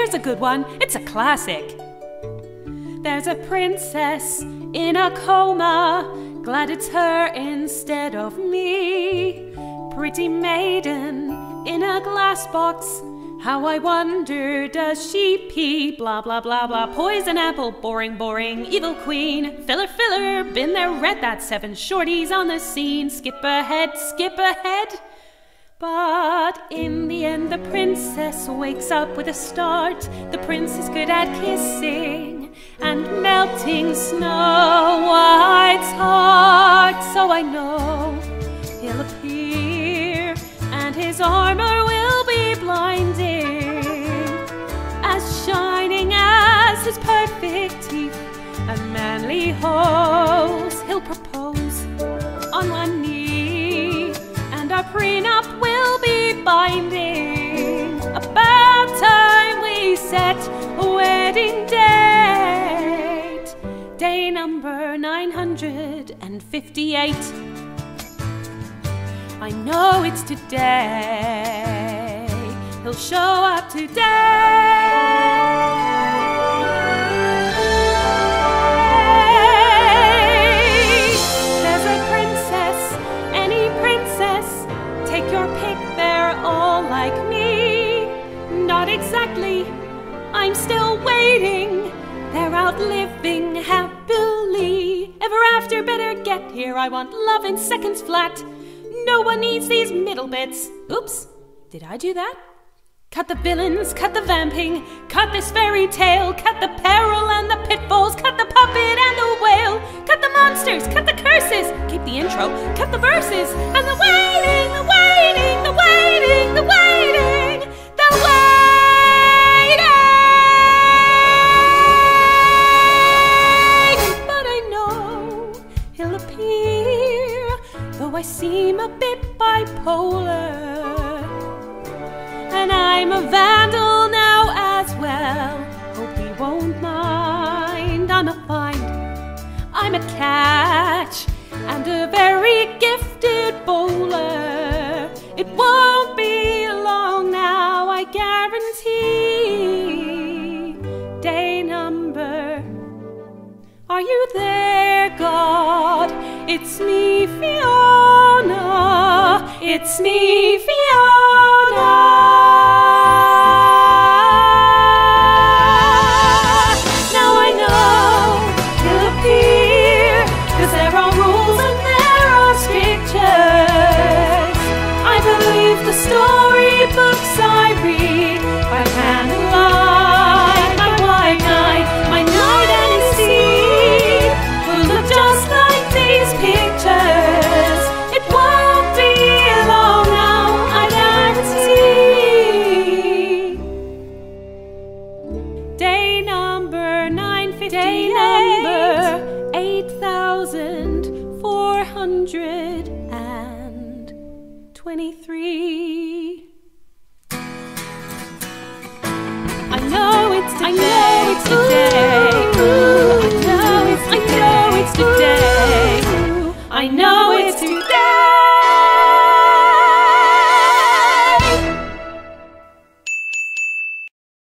here's a good one. It's a classic. There's a princess in a coma, glad it's her instead of me. Pretty maiden in a glass box, how I wonder does she pee? Blah, blah, blah, blah. Poison apple, boring, boring. Evil queen, filler, filler. Been there, read that. 7 shorties on the scene. Skip ahead, skip ahead. But in the end, the princess wakes up with a start. The prince is good at kissing and melting Snow White's heart. So I know he'll appear and his armor will be blinding, as shining as his perfect teeth and manly hose. He'll propose on one knee, and our prenup will be binding. About time we set a wedding date, day number 958. I know it's today, he'll show up today. There's a princess, any princess, take your pick, they're all like me. Not exactly, I'm still waiting, they're out living happily ever after. Better get here, I want love in seconds flat. No one needs these middle bits. Oops, did I do that? Cut the villains, cut the vamping, cut this fairy tale, cut the peril and the pitfalls, cut the puppet and the whale, cut the monsters, cut the curses, keep the intro, cut the verses, and the waiting, the waiting, the waiting, the waiting, the waiting. But I know he'll appear, though I seem a bit bipolar. And I'm a vandal now as well, hope he won't mind. I'm a find, I'm a catch, and a very gifted bowler. It won't be long now, I guarantee. Day number, are you there, God? It's me, Fiona. It's me, Fiona. Now I know he'll appear, 'cause there are rules and there are strictures. I believe the storybooks I read by candlelight, my white knight, my knight and his steed will look just like these pictures. It won't be long now, I guarantee. Day number 958. Day number 8423. I know it's today.